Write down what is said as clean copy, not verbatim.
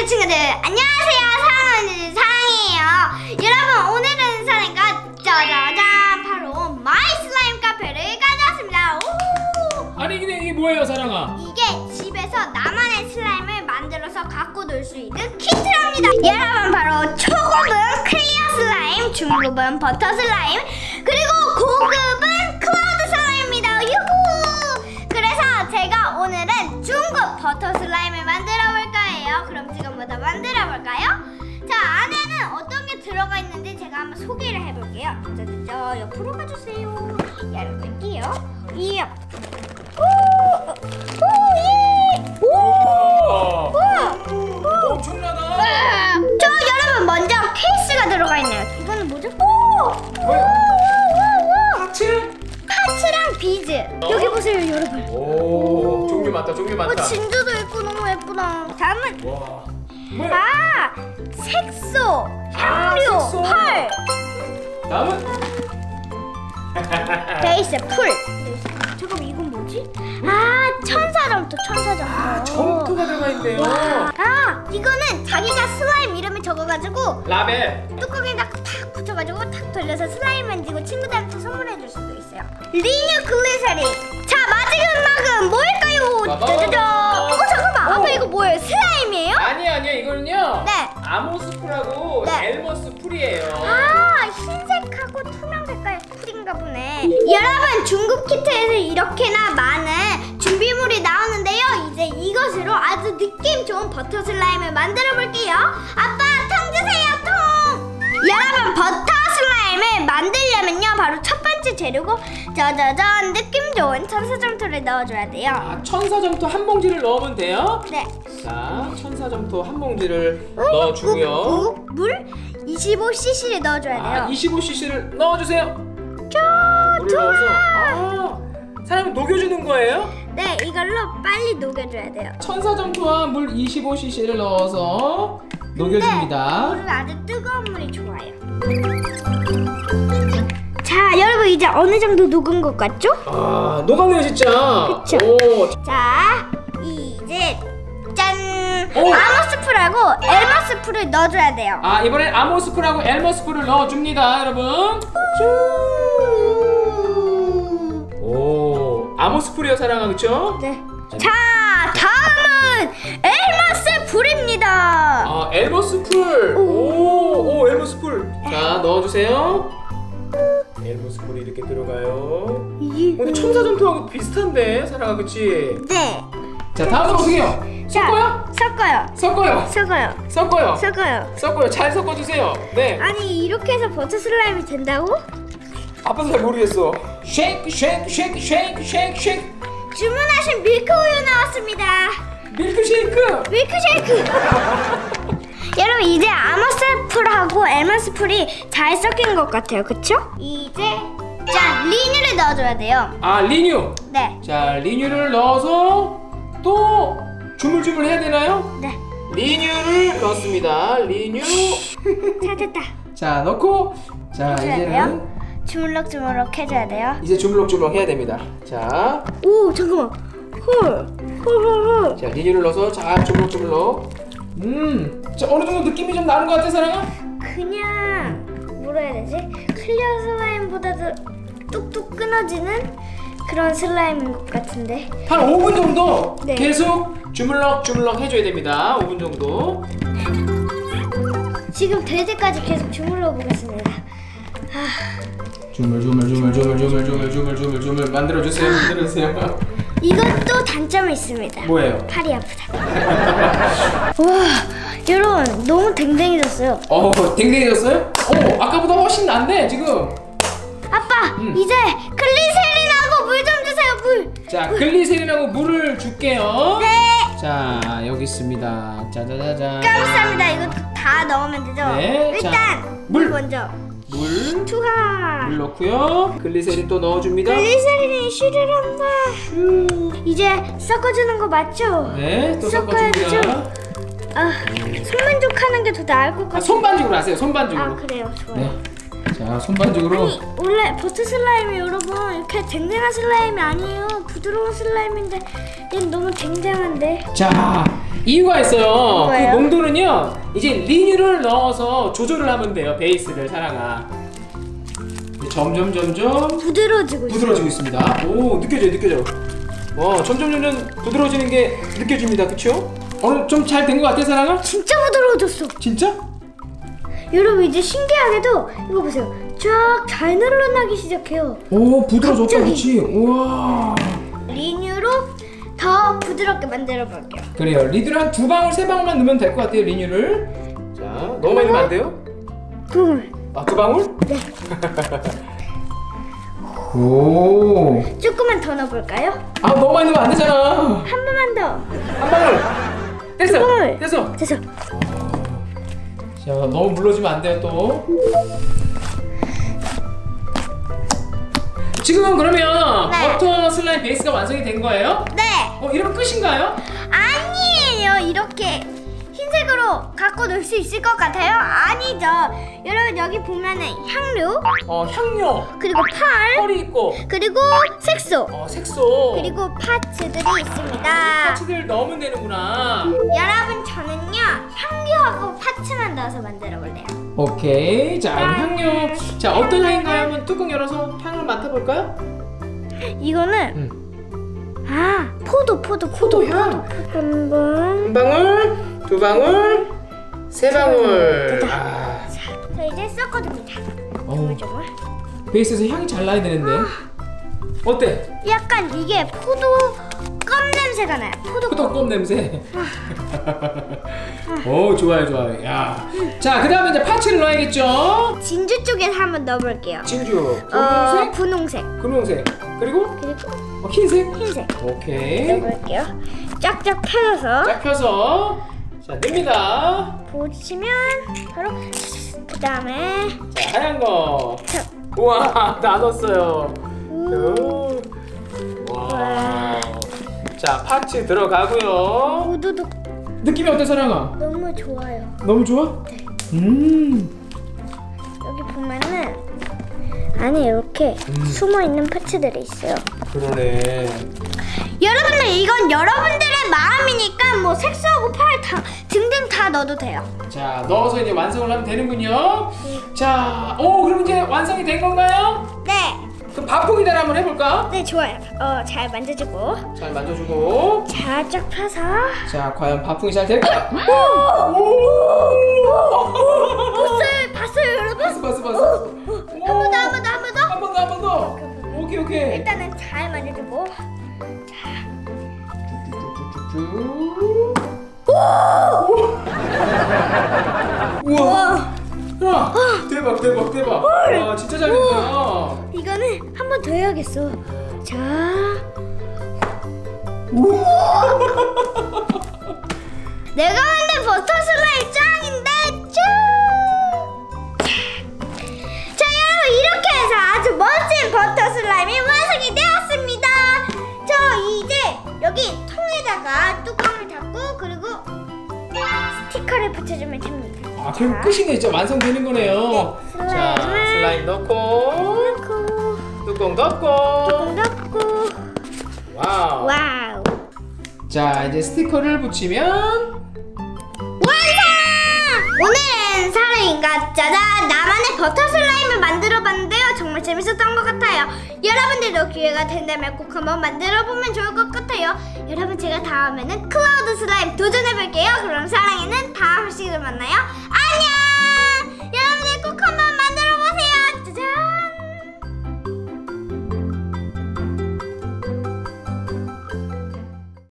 친구들 안녕하세요. 사랑하는 사랑이에요. 여러분 오늘은 사랑이가 짜자잔 바로 마이 슬라임 카페를 가져왔습니다. 오! 아니 근데 이게 뭐예요 사랑아? 이게 집에서 나만의 슬라임을 만들어서 갖고 놀 수 있는 키트랍니다. 여러분 바로 초급은 클리어 슬라임, 중급은 버터 슬라임, 그리고 고급은 클라우드 슬라임입니다. 유후! 그래서 제가 오늘은 중급 버터 슬라임을 만들어 볼 거예요. 그럼 지금부터 만들어 볼까요? 자, 안에는 어떤 게 들어가 있는지 제가 한번 소개를 해볼게요. 저 옆으로 가주세요. 열어볼게요. 이야. 엄청나다. 저 여러분 먼저 케이스가 들어가 있네요. 이거는 뭐죠? 파츠랑 비즈. 여기 보세요 여러분. 오, 종류 많다. 종류 많다. 진주도 있고 너무 예쁘다. 다음은 와. 뭐야? 색소, 향료, 색소. 펄. 다음은 베이스, 풀. 잠깐만 이건 뭐지? 천사점토. 점토가 들어가 있네요. 이거는 자기가 슬라임 이름을 적어가지고 라벨. 뚜껑에다 탁 붙여가지고 탁 돌려서 슬라임 만지고 친구들한테 선물해줄 수도 있어요. 리뉴 글리세린. 자, 마지막은 뭘까요? 짜자잔. 잠깐만. 아빠 이거 뭐예요? 슬라임이에요? 아니요. 이거는요. 네. 아모스풀하고 네. 엘머스 풀이에요. 흰색하고 투명 색깔 풀인가 보네. 여러분 중급 키트에서 이렇게나 많은 준비물이 나오는데요. 이제 이것으로 아주 느낌 좋은 버터 슬라임을 만들어 볼게요. 아빠 통 주세요, 통. 여러분 버터 슬라임을 만들려면요 바로 첫 번째 재료고 짜자잔 느낌 좋은 천사점토를 넣어줘야 돼요. 천사점토 한 봉지를 넣으면 돼요. 네. 자, 천사점토 한 봉지를 넣어주고요. 물 25cc를 넣어줘야 돼요. 25cc를 넣어주세요. 물을 넣어서 사람을 녹여주는 거예요? 네, 이걸로 빨리 녹여줘야 돼요. 천사점토와 물 25cc를 넣어서 녹여줍니다. 물은 아주 뜨거운 물이 좋아요. 자, 여러분 이제 어느 정도 녹은 것 같죠? 녹았네요 진짜. 그쵸? 오. 자, 이제 짠! 아모스풀하고 엘머스풀을 넣어줘야 돼요. 이번엔 아모스풀하고 엘머스풀을 넣어줍니다 여러분. 오, 아모스풀이요 사랑아, 그쵸? 네. 자, 다음은 엘머스풀입니다. 엘머스풀. 오, 엘머스풀. 자, 넣어주세요. 엘머스풀이 이렇게 들어가요. 근데 천사점토하고 비슷한데 사랑아, 그치? 네. 자, 다음은 어떻게 해요? 섞어요. 잘 섞어주세요. 네. 아니 이렇게 해서 버터 슬라임이 된다고? 아빠도 잘 모르겠어. 쉐이크. 주문하신 밀크우유 나왔습니다. 밀크쉐이크. 여러분 이제 아모스풀하고 엘머스풀이 잘 섞인 것 같아요, 그쵸? 이제 짠! 리뉴를 넣어줘야 돼요. 리뉴. 네. 자, 리뉴를 넣어서 또 주물주물 해야 되나요? 네. 리뉴를 넣습니다. 리뉴. 자, 됐다. 자, 넣고 자, 이제는 주물럭 해줘야 돼요. 이제 주물럭 해야 됩니다. 자. 오, 잠깐만. 헐. 자, 리뉴를 넣어서 잘 주물럭. 자, 어느 정도 느낌이 좀 나는 것 같아, 사랑아? 그냥 뭐라 해야 되지? 클리어 슬라임보다도 뚝뚝 끊어지는 그런 슬라임인 것 같은데. 한 5분 정도 네. 계속 주물럭 해줘야 됩니다. 5분 정도. 지금 될 때까지 계속 주물러 보겠습니다. 주물 만들어주세요. 이것도 단점이 있습니다. 뭐예요? 팔이 아프다. 와, 여러분 너무 댕댕해졌어요. 댕댕해졌어요? 아까보다 훨씬 낫네 지금. 아빠, 이제 글리세린하고 물 좀 주세요, 물. 자, 글리세린하고 물을 줄게요. 네. 자, 여기 있습니다. 짜자자잔. 감사합니다. 이거 다 넣으면 되죠? 네. 일단 자, 물 먼저. 물 투하. 물 넣고요. 글리세린 또 넣어줍니다. 글리세린이 슈를 한다. 이제 섞어주는 거 맞죠? 네, 또 섞어야죠. 섞어줍니다. 손만족하는 게 더 나을 것 같아요. 손반죽으로 하세요. 손반죽으로. 그래요, 좋아요. 네. 자, 손반죽으로. 아니, 원래 버터 슬라임이 여러분 이렇게 댕댕한 슬라임이 아니에요. 부드러운 슬라임인데 얘는 너무 댕댕한데. 자, 이유가 있어요. 뭐예요? 그 농도는요 이제 리뉴를 넣어서 조절을 하면 돼요. 베이스를 사랑아. 점점 부드러워지고 있습니다. 오, 느껴져. 점점 부드러워지는 게 느껴집니다. 그쵸? 오늘 좀 잘 된 것 같아, 사랑아? 진짜 부드러워졌어. 진짜? 여러분 이제 신기하게도 이거 보세요. 쫙 잘 늘어나기 시작해요. 오, 부드러워졌다, 갑자기. 그치? 우와. 리뉴로 더 부드럽게 만들어 볼게요. 그래요. 리뉴를 한 2방울, 3방울만 넣으면 될 것 같아요, 리뉴를. 자, 너무 많이 넣으면 안 돼요? 2방울. 아, 2방울? 네. 오. 조금만 더 넣어볼까요? 아, 너무 많이 넣으면 안 되잖아. 한 번만 더. 한 방울. 됐어. 2방울. 됐어. 됐어. 자, 너무 물러지면 안 돼요, 또. 지금은 그러면 네. 버터 슬라임 베이스가 완성이 된 거예요? 네. 이러면 끝인가요? 아니에요. 이렇게 흰색으로 갖고 놀 수 있을 것 같아요? 아니죠. 여러분 여기 보면은 향료, 향료. 그리고 팔, 펄이 있고. 그리고 색소, 색소. 그리고 파츠들이 있습니다. 파츠들 넣으면 되는구나. 여러분 저는요 향료하고 파츠만 넣어서 만들어 볼래요. 오케이. 자, 향료. 자, 어떤 향인가요? 한번 뚜껑 열어서 향을 맡아볼까요? 이거는 포도 향. 한 번. 한 방울, 2방울, 3방울. 자 이제 섞어줍니다. 어우, 조물. 베이스에서 향이 잘 나야 되는데. 어때? 약간 이게 포도 껌 냄새가 나요. 포도껌 냄새. 오, 좋아요. 야. 자, 그다음에 이제 파츠를 넣어야겠죠? 진주 쪽에서 한번 넣어볼게요. 진주. 분홍색, 분홍색. 금홍색. 그리고 그리고 흰색. 흰색. 오케이. 넣어볼게요. 쫙쫙 펴서 쫙 펴서 자, 넣습니다. 보시면 바로 그 다음에 자, 하얀 거. 자, 우와, 다 넣었어요. 와. 자, 파츠 들어가고요. 모두도 느낌이 어때, 사랑아? 너무 좋아요. 너무 좋아? 네. 여기 보면은 안에 이렇게 숨어 있는 파츠들이 있어요. 그러네. 여러분들 이건 여러분들의 마음이니까 뭐 색소하고 팔 다 등등 다 넣어도 돼요. 자, 넣어서 이제 완성을 하면 되는군요. 자, 그럼 이제 완성이 된 건가요? 네. 그럼 밥풍이대로 한번 해볼까? 네 좋아요. 잘 만져주고 잘 만져주고. 쫙 펴서. 자, 과연 밥풍이 잘 될까? 봤어요 여러분? 봤어. 한 번 더. 오케이. 일단은 잘 만져주고. 우와. 야, 대박. 와, 진짜 잘 됐다. 이거는 한 번 더 해야겠어. 자. 내가 만든 버터 슬라임 짱인데 짠! 자 여러분 이렇게 해서 아주 멋진 버터 슬라임이 완성이 되었습니다. 저 이제 여기 통에다가 뚜껑을 닫고 그리고 스티커를 붙여주면 됩니다. 그럼 끝이네. 진짜 완성되는 거네요. 네, 자, 슬라임 넣고 뚜껑 덮고. 와우. 자, 이제 스티커를 붙이면 완성! 오늘은 사랑이가 짜잔 나만의 버터 슬라임을 만들어봤는데요. 정말 재밌었던 것 같아요. 여러분들도 기회가 된다면 꼭 한번 만들어보면 좋을 것 같아요. 여러분 제가 다음에는 클라우드 슬라임 도전해볼게요. 그럼 사랑이는 다음 시간에 만나요.